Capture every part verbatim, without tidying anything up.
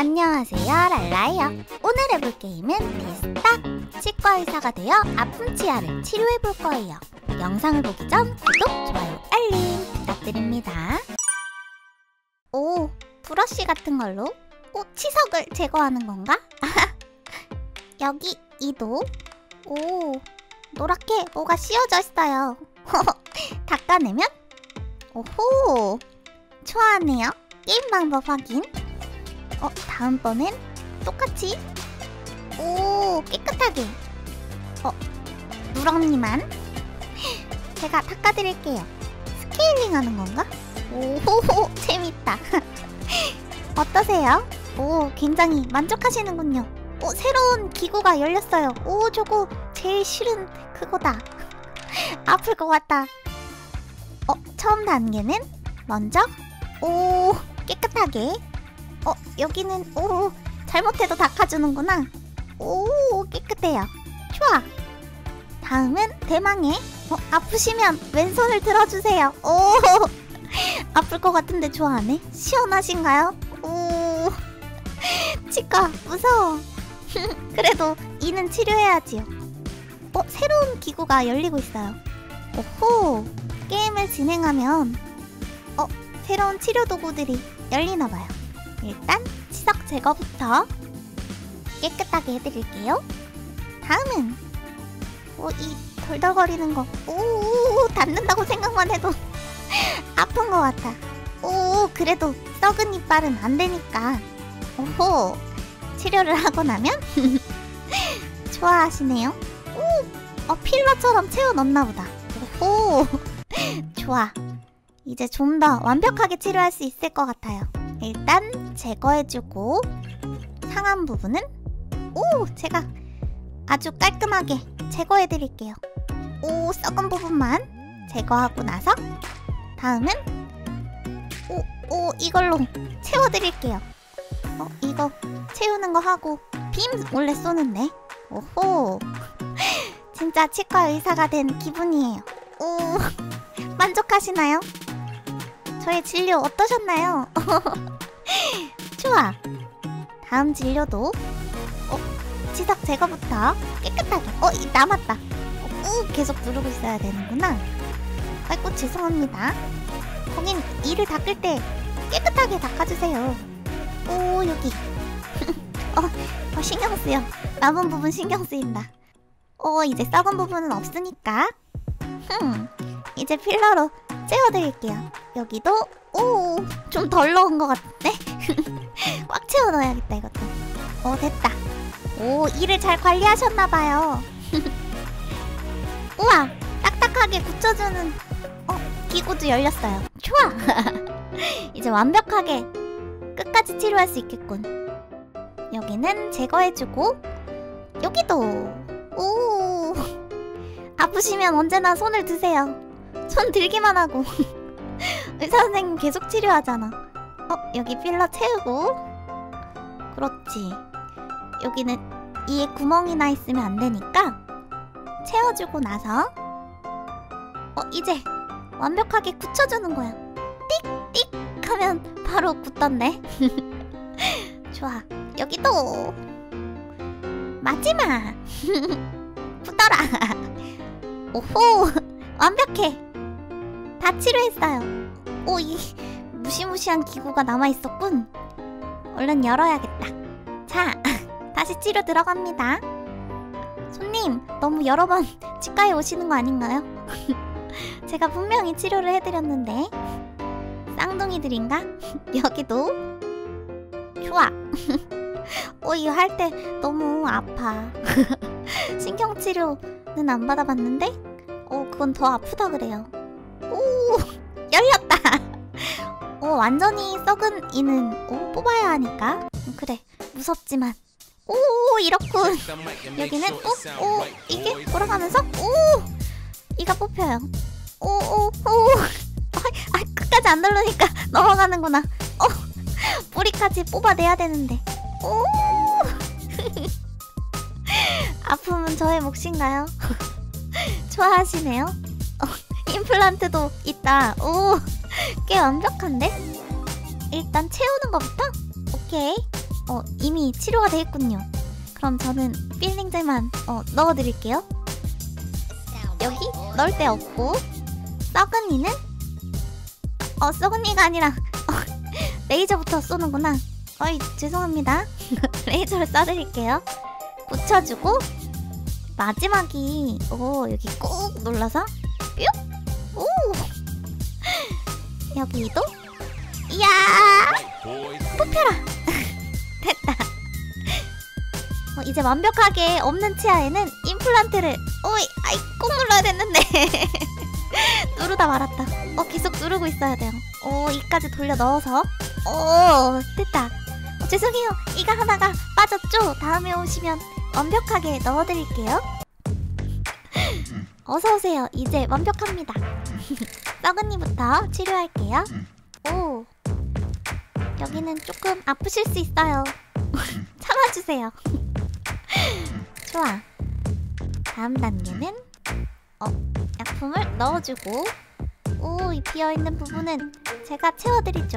안녕하세요, 랄라예요. 오늘 해볼 게임은 비스탁! 치과의사가 되어 아픈 치아를 치료해볼 거예요. 영상을 보기 전 구독, 좋아요, 알림 부탁드립니다. 오, 브러쉬 같은 걸로? 오, 치석을 제거하는 건가? 여기 이도. 오, 노랗게 뭐가 씌워져 있어요. 닦아내면? 오호, 좋아하네요. 게임 방법 확인. 어, 다음번엔 똑같이. 오, 깨끗하게. 어, 누렁니만 제가 닦아드릴게요. 스케일링 하는 건가? 오호호, 재밌다. 어떠세요? 오, 굉장히 만족하시는군요. 오, 새로운 기구가 열렸어요. 오, 저거 제일 싫은 그거다. 아플 것 같다. 어, 처음 단계는 먼저 오, 깨끗하게. 어, 여기는 오, 잘못해도 닦아주는구나. 오, 깨끗해요. 좋아. 다음은 대망의 어, 아프시면 왼손을 들어주세요. 오, 아플 것 같은데 좋아하네. 시원하신가요? 오, 치과 무서워. 그래도 이는 치료해야지요. 어, 새로운 기구가 열리고 있어요. 오호, 게임을 진행하면 어, 새로운 치료 도구들이 열리나봐요. 일단 치석 제거부터 깨끗하게 해드릴게요. 다음은 오, 이 덜덜거리는 거. 오, 닿는다고 생각만 해도 아픈 것 같아. 오, 그래도 썩은 이빨은 안 되니까. 오호, 치료를 하고 나면 좋아하시네요. 오, 어, 필러처럼 채워 넣나 보다. 오호, 좋아. 이제 좀 더 완벽하게 치료할 수 있을 것 같아요. 일단 제거해주고 상한 부분은 오, 제가 아주 깔끔하게 제거해드릴게요. 오, 썩은 부분만 제거하고 나서 다음은 오, 오, 이걸로 채워드릴게요. 어, 이거 채우는 거 하고 빔 원래 쏘는데. 오호, 진짜 치과 의사가 된 기분이에요. 오, 만족하시나요? 저의 진료 어떠셨나요? 좋아. 다음 진료도 어, 치석 제거부터 깨끗하게. 어, 이 남았다. 꾹 계속 누르고 있어야 되는구나. 아이고, 죄송합니다. 거긴 이를 닦을 때 깨끗하게 닦아주세요. 오, 여기. 어, 어, 신경 쓰여. 남은 부분 신경 쓰인다. 어, 이제 썩은 부분은 없으니까 흠, 이제 필러로 채워드릴게요. 여기도 오, 좀 덜 넣은 것 같은데? 꽉 채워 넣어야겠다, 이것도. 어, 됐다. 오, 이를 잘 관리하셨나봐요. 우와, 딱딱하게 굳혀주는 어, 기구도 열렸어요. 좋아. 이제 완벽하게 끝까지 치료할 수 있겠군. 여기는 제거해주고 여기도. 오, 아프시면 언제나 손을 드세요. 손 들기만 하고 의사 선생님 계속 치료하잖아. 어, 여기 필러 채우고. 그렇지. 여기는 이에 구멍이 나 있으면 안 되니까 채워주고 나서 어, 이제 완벽하게 굳혀주는 거야. 띡띡 하면 바로 굳던데. 좋아. 여기도 마지막. 굳어라. 오호, 완벽해. 다 치료했어요. 오, 이 무시무시한 기구가 남아있었군. 얼른 열어야겠다. 자, 다시 치료 들어갑니다. 손님, 너무 여러 번 치과에 오시는 거 아닌가요? 제가 분명히 치료를 해드렸는데. 쌍둥이들인가? 여기도. 좋아. 오, 이거 할 때 너무 아파. 신경치료는 안 받아봤는데 어, 그건 더 아프다 그래요. 오, 열렸다. 오, 완전히 썩은 이는 오, 뽑아야 하니까. 그래, 무섭지만. 오, 이렇군. 여기는 오, 오, 이게 돌아가면서 오, 이가 뽑혀요. 오, 오, 오. 아, 아, 끝까지 안 누르니까 넘어가는구나. 어, 뿌리까지 뽑아내야 되는데. 오. 아픔은 저의 몫인가요? 좋아하시네요. 어, 임플란트도 있다. 오, 꽤 완벽한데? 일단 채우는 것부터? 오케이. 어 이미 치료가 돼 있군요. 그럼 저는 필링제만 어 넣어드릴게요. 여기 넣을 데 없고, 썩은이는 어 썩은이가 아니라 어, 레이저부터 쏘는구나. 어이 죄송합니다. 레이저를 쏴드릴게요. 붙여주고 마지막이 오 여기 꾹 눌러서 뿅! 오 여기도 이야 뽑혀라. 됐다. 어, 이제 완벽하게 없는 치아에는 임플란트를 오이 아이 꾹 눌러야 됐는데 누르다 말았다. 어 계속 누르고 있어야 돼요. 오 이까지 돌려 넣어서 오 됐다. 어, 죄송해요. 이가 하나가 빠졌죠? 다음에 오시면 완벽하게 넣어드릴게요. 어서오세요. 이제 완벽합니다. 썩은이부터 치료할게요. 오 여기는 조금 아프실 수 있어요. 참아주세요. 좋아. 다음 단계는 어 약품을 넣어주고, 오 이 비어있는 부분은 제가 채워드리죠.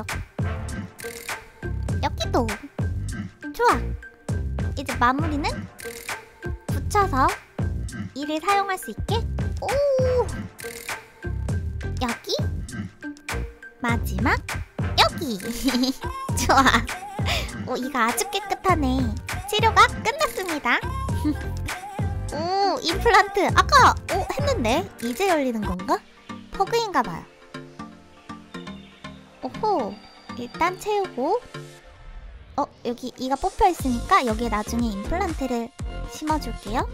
여기도 좋아. 이제 마무리는 붙여서 이를 사용할 수 있게. 오 여기 마지막 여기. 좋아. 오 이가 아주 깨끗하네. 치료가 끝났습니다. 오 임플란트 아까 오 했는데 이제 열리는 건가? 버그인가봐요. 오호 일단 채우고, 어 여기 이가 뽑혀 있으니까 여기에 나중에 임플란트를 심어줄게요.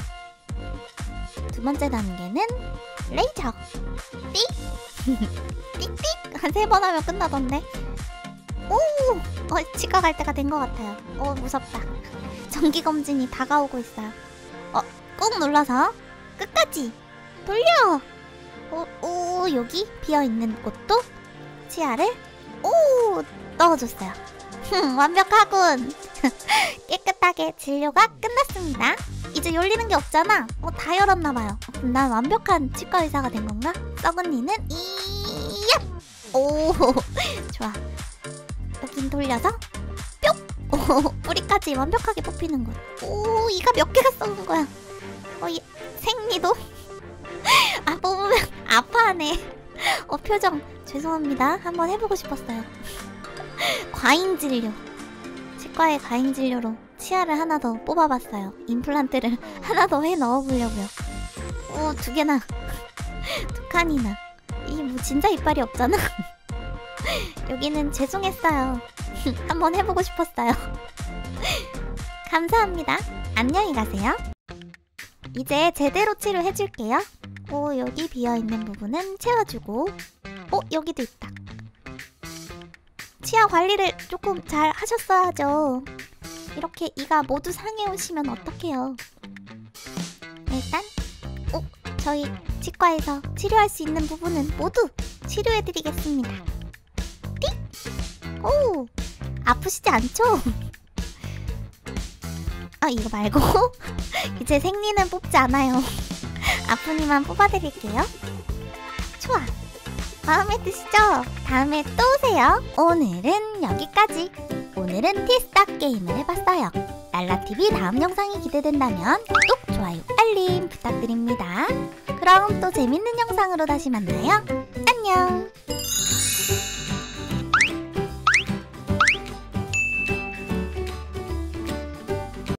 두 번째 단계는 레이저. 띡 띡띡 한 세 번 하면 끝나던데. 오 어, 치과 갈 때가 된 것 같아요. 오 무섭다. 정기검진이 다가오고 있어요. 어 꾹 눌러서 끝까지 돌려. 오, 오 여기 비어있는 곳도 치아를 오 넣어줬어요. 완벽하군. 깨끗하게 진료가 끝났습니다. 이제 열리는 게 없잖아. 어, 다 열었나봐요. 난 완벽한 치과 의사가 된 건가? 썩은이는 이야. 오 좋아. 여긴 돌려서 뿅. 오 뿌리까지 완벽하게 뽑히는 거야. 오 이가 몇 개가 썩은 거야. 어 이, 생리도 아 뽑으면 아파하네. 어 표정 죄송합니다. 한번 해보고 싶었어요. 과잉 진료. 치과의 과잉 진료로 치아를 하나 더 뽑아봤어요. 임플란트를 하나 더 해 넣어보려고요. 오 두 개나 두 칸이나. 이게 뭐 진짜 이빨이 없잖아. 여기는 죄송했어요. 한번 해보고 싶었어요. 감사합니다. 안녕히 가세요. 이제 제대로 치료해줄게요. 오 여기 비어있는 부분은 채워주고, 오 여기도 있다. 치아 관리를 조금 잘 하셨어야죠. 이렇게 이가 모두 상해 오시면 어떡해요. 일단 오 저희 치과에서 치료할 수 있는 부분은 모두 치료해드리겠습니다. 띡! 오 아프시지 않죠? 아 이거 말고 이제 생리는 뽑지 않아요. 아픈 이만 뽑아드릴게요. 좋아. 마음에 드시죠? 다음에 또 오세요. 오늘은 여기까지. 오늘은 티스타 게임을 해봤어요. 랄라티비 다음 영상이 기대된다면 구독, 좋아요, 알림 부탁드립니다. 그럼 또 재밌는 영상으로 다시 만나요. 안녕.